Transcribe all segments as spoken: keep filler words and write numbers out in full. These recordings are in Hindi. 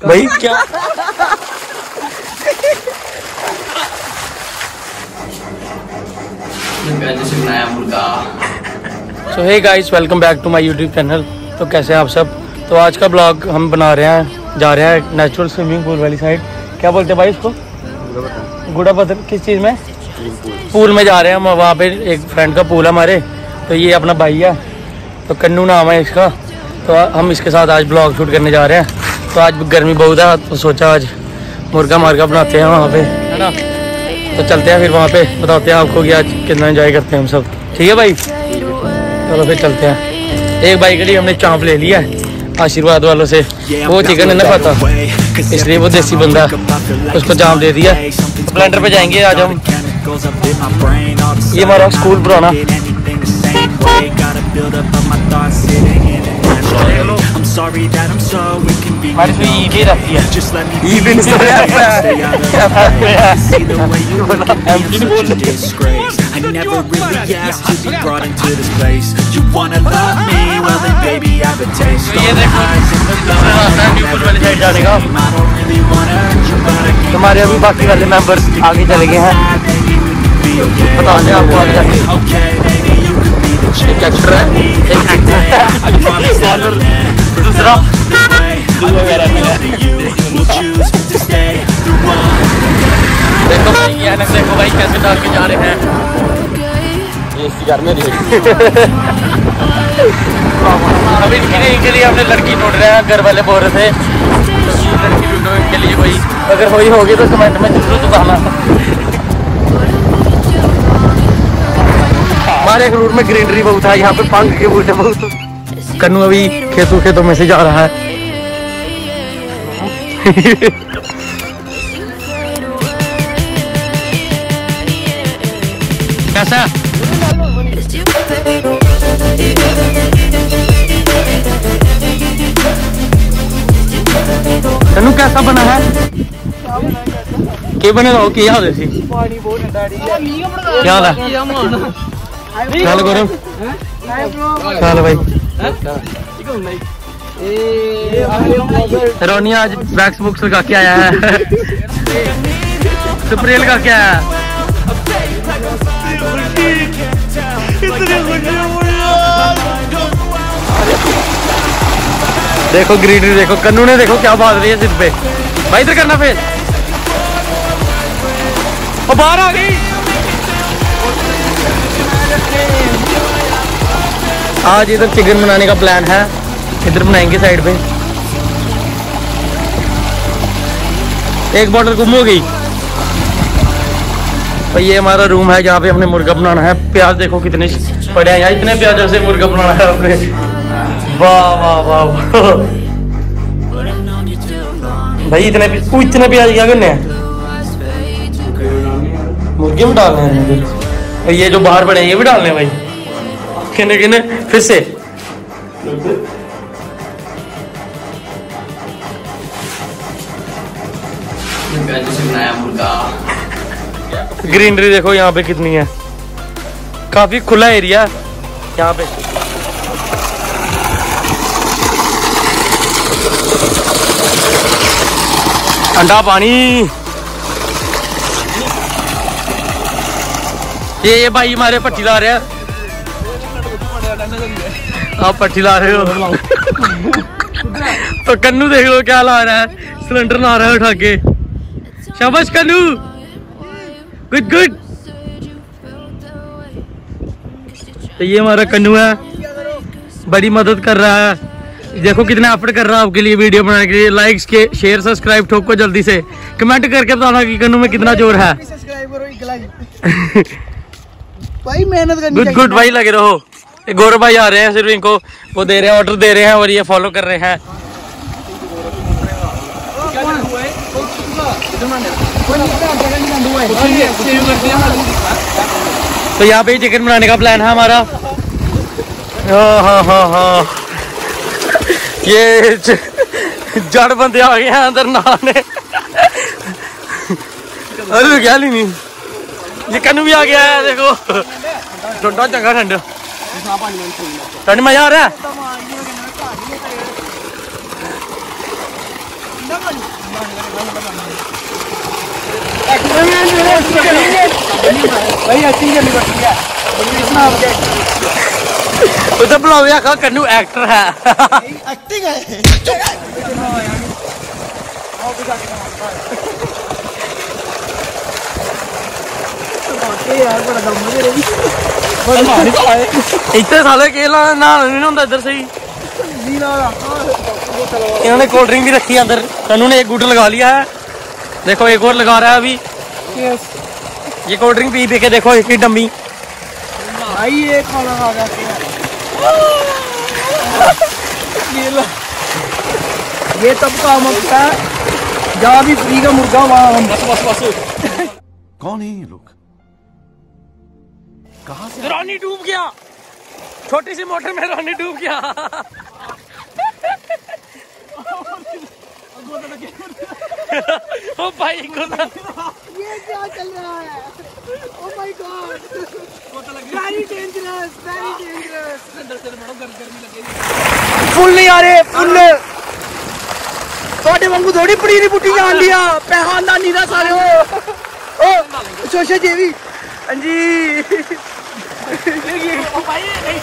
भाई क्या नया मुर्गा। So hey guys, welcome back to my YouTube channel. तो कैसे हैं आप सब। तो आज का ब्लॉग हम बना रहे हैं, जा रहे हैं नेचुरल स्विमिंग पूल वाली साइड। क्या बोलते हैं भाई इसको? गुड़ा पत्थर। किस चीज़ में? पूल में जा रहे हैं हम। वहाँ पे एक फ्रेंड का पूल है हमारे। तो ये अपना भाई है, तो कन्नू नाम है इसका। तो हम इसके साथ आज ब्लॉग शूट करने जा रहे हैं। तो आज गर्मी बहुत है, तो सोचा आज मुर्गा मार्गा बनाते हैं वहाँ पे, है ना। तो चलते हैं फिर वहाँ पे, बताते हैं आपको कि आज कितना एंजॉय करते हैं हम सब। ठीक है भाई, चलो फिर चलते हैं। एक भाई के लिए हमने चाँप ले लिया है आशीर्वाद वालों से। वो चिकन है ना पता, इसलिए वो देसी बंदा, उसको चाँप दे दिया। ब्लेंडर पे जाएंगे आज हम। ये हमारा स्कूल पुराना। हमारी तो ई भी रहती है। ई भी नहीं जाने का। हमारे अभी बाकी वाले मेंबर्स आगे चले गए हैं। बता दें आपको आगे जाके एक एक्टर है, एक एक्टर है, दूसरा देखो भाई, ये ना देखो भाई कैसे डाल के जा रहे हैं। ये घर में अभी इनके लिए हमने लड़की ढूंढ रहे हैं। घर वाले बोल रहे थे लड़की ढूंढो इनके लिए कोई, अगर कोई होगी तो कमेंट में जरूर बताना। हमारे एक रूट में ग्रीनरी बहुत है, यहाँ पे पंख के बूटे बहुत। कन्नू अभी खेतों खेतों में से जा रहा है। कैसा कन्नू कैसा बना है? क्या बनेगा? की हाल है? क्या हाल है? चल गौरव, चल भाई। रोनी आज वैक्स बुक्स लगा के आया है, स्प्रे लगा के आया है। देखो ग्रीनरी देखो, कन्नू ने देखो क्या बात रही है सिर पे। भाई इधर करना फेस, वो बाहर आ गई। आज इधर चिकन बनाने का प्लान है, इधर बनाएंगे साइड पे। एक बॉटल गुम हो गई। तो ये हमारा रूम है जहाँ पे हमने मुर्गा बनाना है। प्याज देखो कितने पड़े हैं यार, इतने प्याजों से मुर्गा बनाना है आपने। वाह वाह वाह भाई, इतने इतने प्याज क्या करने हैं? मुर्गे में डालने हैं। और ये जो बाहर पड़े हैं ये भी डालने हैं भाई। किन्ने किन्ने फिर से नया मुर्गा। ग्रीनरी देखो यहाँ पे कितनी है, काफी खुला एरिया यहाँ पे। ठंडा पानी। ये ये भाई हमारे पट्टी ला रहे हैं। आप पट्टी ला रहे हो तो कन्नू देख लो क्या ला रहा है, सिलेंडर ला रहा है उठा के। शाबाश कन्नू, गुड गुड। तो ये हमारा कन्नू है, बड़ी मदद कर रहा है। देखो कितना एफर्ट कर रहा है आपके लिए वीडियो बनाने के लिए। लाइक्स के शेयर सब्सक्राइब ठोको जल्दी से, कमेंट करके बताना कि कन्नू में कितना जोर है। भाई मेहनत करनी गुड गुड भाई, लगे रहो। गौरव भाई आ रहे हैं, सिर्फ इनको वो दे रहे हैं, ऑर्डर दे रहे हैं और ये फॉलो कर रहे हैं। तो यहाँ पे चिकन बनाने का प्लान है हमारा। हाँ हाँ हाँ हाँ, ये जड़ बंदे आ गए हैं अंदर नहाने। अरे क्या नहीं, ये कन्नू भी आ गया है देखो। ठंडा चंगा ठंड ठंड मजा आ रहा है। भाई अच्छी जल्दी बैठी है उधर बुलाओ आखा कन्नू एक्टर है एक्टिंग है यार बड़ा दम है मेरे इतने साले केला ना नहीं होता इधर से ही इन्होंने कोल्ड ड्रिंक भी रखी है अंदर। कन्नू ने एक गुट लगा लिया है, देखो एक और लगा रहा है अभी। ये कोल्ड ड्रिंक पी पी के देखो इसकी डम्मी भाई ये खाना खा जाते हैं ये तब काम होता है जहाँ भी फ्री का मुर्गा वहाँ हम बस बस बस कौन है ये लोग? कहाँ से? रानी डूब गया, छोटी सी मोटर में रानी डूब गया। ओ भाई ये क्या चल रहा है? Oh my god very dangerous very dangerous full नहीं आ रहे फुल थोड़े वांगू थोड़ी पड़ी पुट्टी जान लिया पैहान दा नीरा सारे हो ओ शोशे जेवी हां जी ओ भाई नहीं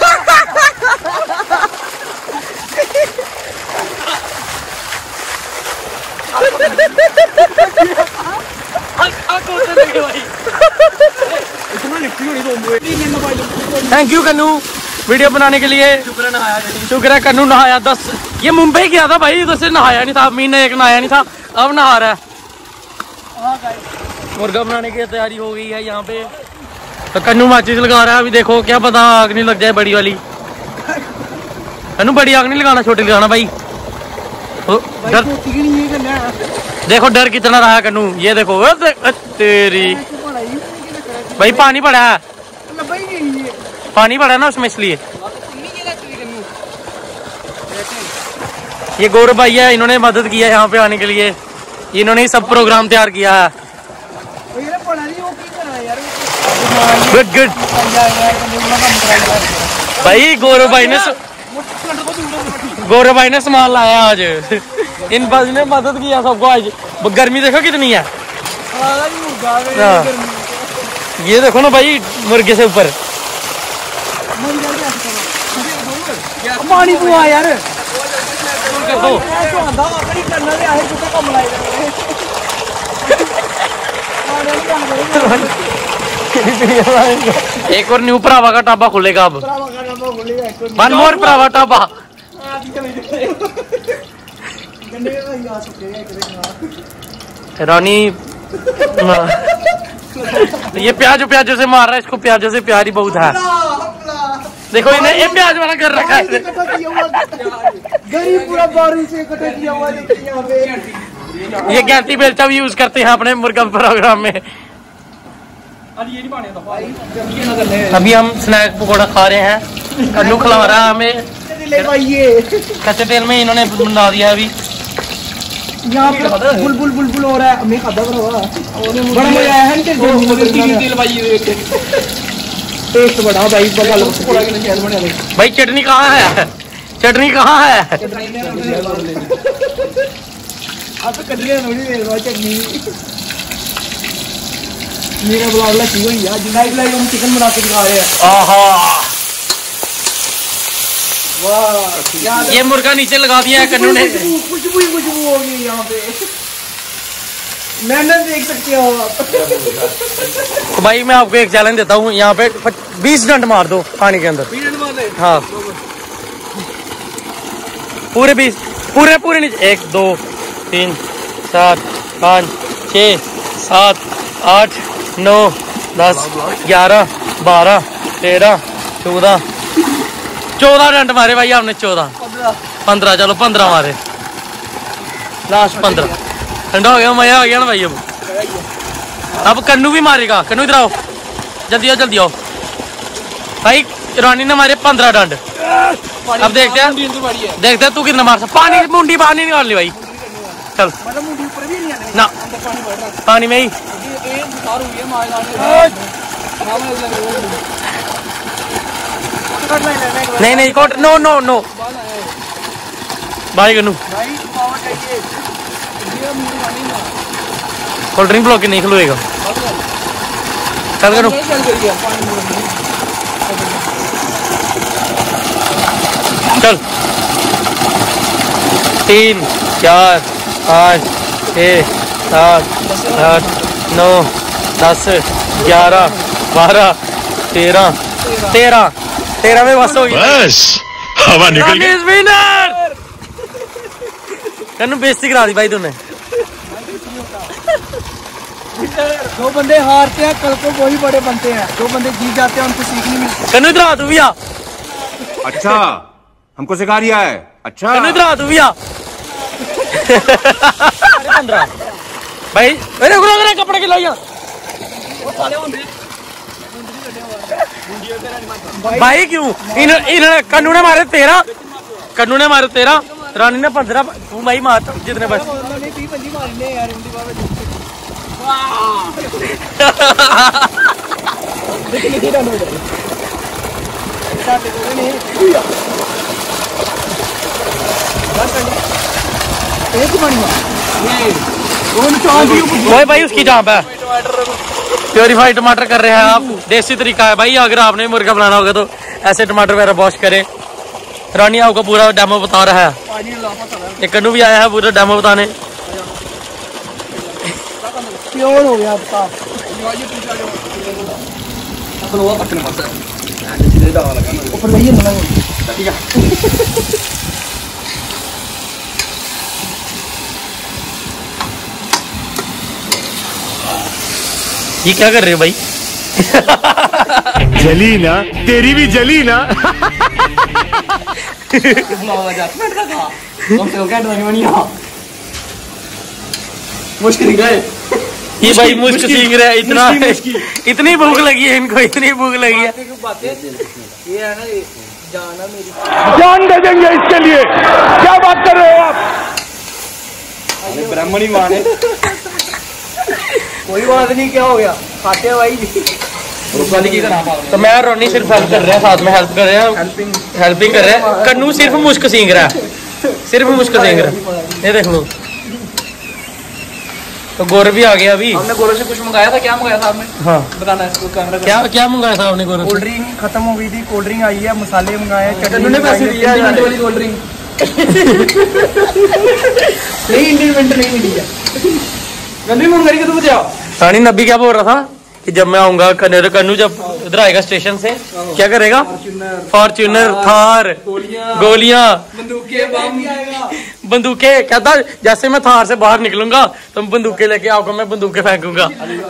थैंक यू कन्नू वीडियो बनाने के लिए। शुक्र है कन्नू नहाया। दस ये मुंबई गया था भाई, उधर से नहाया नहीं था, महीने एक नहाया नहीं था, अब नहा रहा है। मुर्गा बनाने की तैयारी हो गई है यहाँ पे। तो कन्नू माचिस लगा रहा है अभी, देखो क्या पता आग नहीं लग जाए बड़ी वाली। कन्नू बड़ी आग नहीं लगाना, छोटी लगाना भाई। डर देखो डर कितना रहा है कन्नू, ये देखो तेरी भाई पानी पड़ा है, पानी पड़ा है ना उसमें इसलिए। ये गौरव भाई है, इन्होंने मदद की है यहाँ पे आने के लिए, इन्होंने सब प्रोग्राम तैयार किया है। गुड गुड भाई गौरव भाई ने गौरव भाई ने सामान लाया आज। इन बाजी ने मदद किया सबको आज। गर्मी देखो कितनी है। ये देखो ना भाई मुर्गे से ऊपर पानी पुआ यार एक और न्यू भरावा का ढाबा खुलेगा अब। वन मोर भरावा ढाबा। रानी ये प्याज प्याजों से मार रहा है, इसको प्याजों से प्यार ही बहुत है। देखो इन्हें ये प्याज वाला कर रखा है। गरीब पूरा बारू से इकट्ठा किया हुआ यहाँ पे। ये गैंती बेलचा भी यूज करते हैं अपने मुर्गा प्रोग्राम में। अभी हम स्नैक पकौड़ा खा रहे हैं, कन्नू खिला रहा है हमें। कच्चे तेल में इन्होंने बना दिया अभी। यहाँ पे बुलबुल बुलबुल हो रहा है, हमें खादा बड़ा बड़ा मजा आया है। टेस्ट बड़ा भाई भाई चटनी कहाँ है? चटनी कहाँ है? चटनी मेरा ब्लॉग लगी हुई है। लाइव लाइव हम चिकन बना के दिखा रहे हैं। वाह ये मुर्गा नीचे लगा दिया है कन्नू ने। खुशबू ही खुशबू होगी यहाँ पे, मेहनत देख सकते हो आप। तो भाई मैं आपको एक चैलेंज देता हूँ, यहाँ पे बीस डंड मार दो पानी के अंदर। हाँ पूरे बीस, पूरे पूरे नीचे। एक दो तीन चार पाँच छः सात आठ नौ दस ग्यारह बारह तेरह चौदह चौदह डंड मारे भाई हमने। चौदह पंद्रह, चलो पंद्रह मारे, लास्ट पंद्रह। ठंडा हो गया, मजा हो गया ना भाई। अब अब कन्नू भी मारेगा। कन्नू इधर आओ, जल्दी आओ जल्दी आओ भाई। रानी ने मारे पंद्रह डंड। अब देखते हैं देखते हैं तू कितना मार सकता। पानी मुंडी बाहर नहीं निकाल ली भाई, चल ना पानी में ही। नहीं नहीं कोट नो नो नो भाई कन्नू कोल्ड ड्रिंक ब्लॉक नहीं खलोएगा। चल करो चल। तीन चार पाँच छः सात आठ नौ दस ग्यारह बारह तेरह तेरह तेरह में बस हो गई। बस हवा निकल गई। विनर कन्नू बेइज्जती करा दी भाई तूने। दो बंदे हारते हैं कल को वही बड़े बनते हैं, दो बंदे जीत जाते हैं उनको सीखने मिलती। कन्नू इधर आ तू भी आ। अच्छा हमको सिखा रिया है। अच्छा कन्नू इधर आ तू भी आ। भाई अरे रुको कपड़े खिलाइया भाई क्यों इन इन कन्नू ने मारे तेरह कन्नू ने मारे तेरह रानी ने पंद्रह तू भाई मार जितने बस। वही भाई उसकी जांप है। प्योरीफाइड टमाटर कर रहे हैं आप, देसी तरीका है भाई। अगर आपने मुर्गा बनाना होगा तो ऐसे टमाटर वगैरह वॉश करें। रानी आपको पूरा डेमो बता रहा है। एक कन्नू भी आया है पूरा डेमो बताने। प्योर हो गया आपका। ऊपर नहीं है ये क्या कर रहे हो भाई? जली ना तेरी भी जली ना। मुश्किल गए ये भाई मुश्क सीख रहे हैं इतना। इतनी भूख लगी है इनको, इतनी भूख लगी है। ये है ना जाना मेरी जान दे देंगे इसके लिए। क्या बात कर रहे हो आप? ब्राह्मणी माँ है। कोई बात नहीं, क्या हो गया खाते भाई। तो मैं और रोनी सिर्फ हेल्प कर रहे हैं, साथ में हेल्प कर रहे हैं, हेल्पिंग हेल्पिंग कर रहे हैं। कन्नू सिर्फ मुश्क सीख रहा है, सिर्फ मुश्क सीख रहा है। ये देख लो। तो गौरव भी आ गया अभी। हमने गौरव से कुछ मंगाया था। क्या मंगाया था आपने? हाँ बताना है इसको कैमरा। क्या क्या मंगाया था आपने गौरव? कोल्ड ड्रिंक खत्म हो गई थी, कोल्ड ड्रिंक आई है, मसाले मंगाए, चटनी पैसे दिया वाली कोल्ड ड्रिंक। नहीं इंडिपेंडेंट नहीं मिली है। गंदी मंगाई के तो बचाओ। रानी नब्बी क्या बोल रहा था कि जब मैं आऊंगा कन्नू कन्नू जब इधर आएगा स्टेशन से क्या करेगा? फॉर्च्यूनर, थार, गोलियां, बंदूकें, बम, बंदूकें। कहता जैसे मैं थार से बाहर निकलूंगा तो बंदूकें लेके आऊंगा, मैं बंदूकें फेंकूंगा।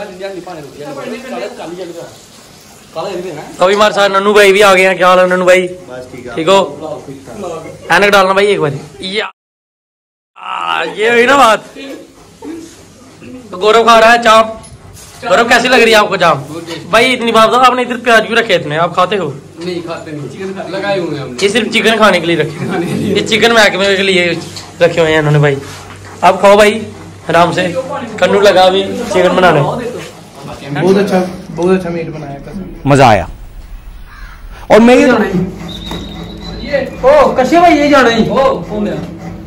तो अभी हमारे साथ नन्नू भाई भी आ गए हैं। क्या हाल है नन्नू भाई? ठीक हो? ऐनक डालना भाई एक बार। ये हुई ना बात। तो गौरव खा रहा है चाप। गौरव कैसी लग रही है आपको चाप? भाई इतनी बात बताओ, आपने इधर प्याज भी रखे इतने, आप खाते हो? नहीं खाते नहीं, चिकन लगाए हुए हैं हमने। ये सिर्फ चिकन खाने के लिए रखे, ये चिकन महकमे के लिए रखे हुए हैं इन्होंने भाई। आप खाओ भाई आराम से। कन्नू लगा अभी चिकन बनाने। बहुत अच्छा बहुत अच्छा मीट बनाया, मजा आया। और मैं ये ओ कश्यप भाई ये जाना ही ओ फोन दे।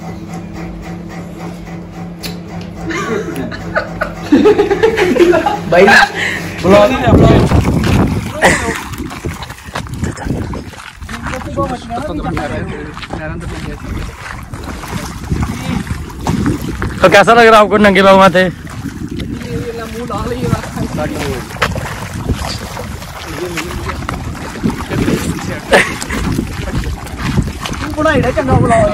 भाई ब्लॉग ही है ब्लॉग। तो कैसा लग रहा है आपको नंगे पाँव थे? चंगा बुलाओ।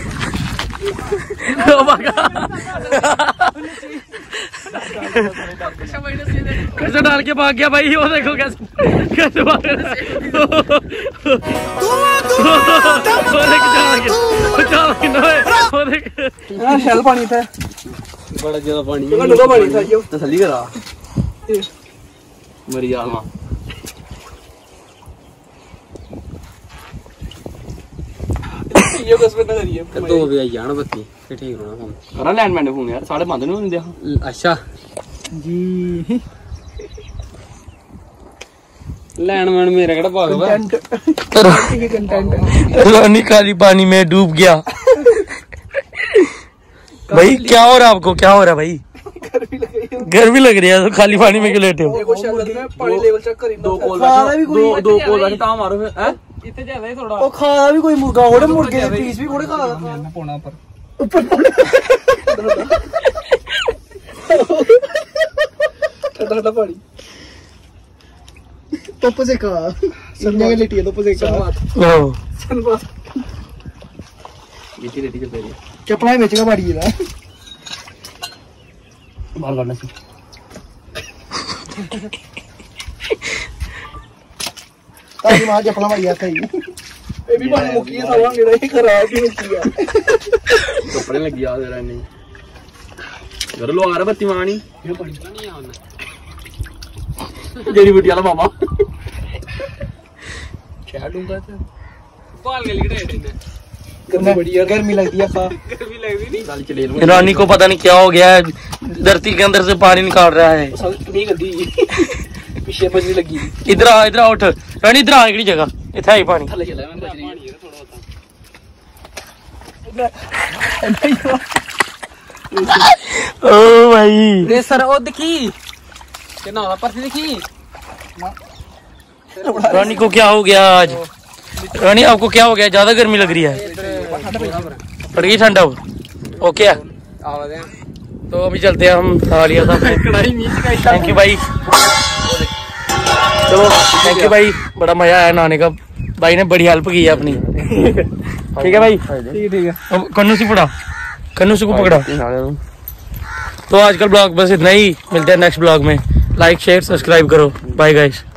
कैसे डाल के भाग गया भाई? वो देखो कैसे कैसे भाग रहा है। शैल पानी था, बड़ा ज्यादा पानी पानी था। तसल्ली करा मरी जाना। ये बस में नजर ये तो भी आई जाना बत्ती फिर ठीक होना काम करा। लैंडमैन फोन यार साढ़े बंद नहीं होने। अच्छा जी लैंडमैन मेरा केड़ा भाग है? कंटेंट रानी काली पानी में डूब गया। भाई क्या हो रहा है आपको, क्या हो रहा है भाई? गर्मी लग रही है तो खाली पानी में क्यों लेटे हो? पानी लेवल चेक करी दो कोल भी कोई दो दो कोल बैठे ता मारो फिर हैं इतने ज्यादा ही थोड़ा। ओ खाना भी कोई मुर्गा होड़े, मुर्गे के पीस भी कोड़े खा पौना पर ऊपर ठंडा ठंडा पानी धुप्प से खा संडे के लेटी है धुप्प से खा। ओ सनबाथ इतनी रेडी चल रही है चपला बेच का बाड़ी है बाल काटना सी ताकि मां चपला बाड़ी है सही ये भी बन मुकी है सवा मेरा ही खराब ही मुकी है कपड़े लग गया तेरा नहीं घर लो आ रहा बत्ती मानी ये पानी नहीं आ जड़ी बूटी वाला मामा क्या दूंगा तो बाल गल गए ने गर्मी बड़ी है, गर्मी लगती है खा गर्मी लग रही नहीं गाली चले लो रानी को पता नहीं क्या हो गया है, धरती के अंदर से पानी निकाल रहा है। नहीं गद्दी पीछे बजने लगी इधर आ, इधर आ, उठ रानी, इधर आ, एक जगह इतना ही पानी। थले चला मैं बच रही है थोड़ा होता ओ भाई रे सर ओ देखी के ना पर देखी रानी को क्या हो गया आज? रानी आपको क्या हो गया, ज्यादा गर्मी लग रही है? पड़ गई ठंडा? ओके है तो अभी चलते हैं हम हालिया साहब। थैंक यू भाई, चलो थैंक यू भाई, बड़ा मजा आया नहाने का, भाई ने बड़ी हेल्प की है अपनी। ठीक है भाई, ठीक है अब कन्नू से पकड़ा, कन्नू से को पकड़ा। तो आजकल ब्लॉग बस इतना ही, मिलते हैं नेक्स्ट ब्लॉग में। लाइक शेयर सब्सक्राइब करो, बाय गाइस।